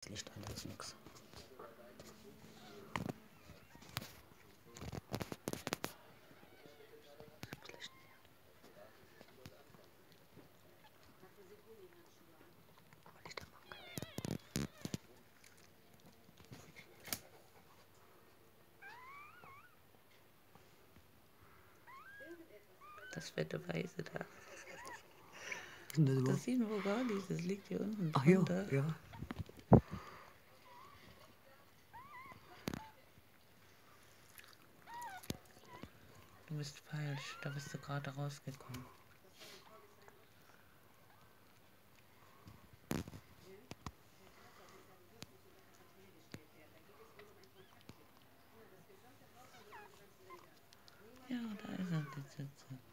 Licht an, da ist nix. Das fette Weiße da. Das sieht wo gar nicht, das liegt hier unten drunter. Ach ja, ja. Du bist falsch, da bist du gerade rausgekommen. Ja, da ist er, die Sitze.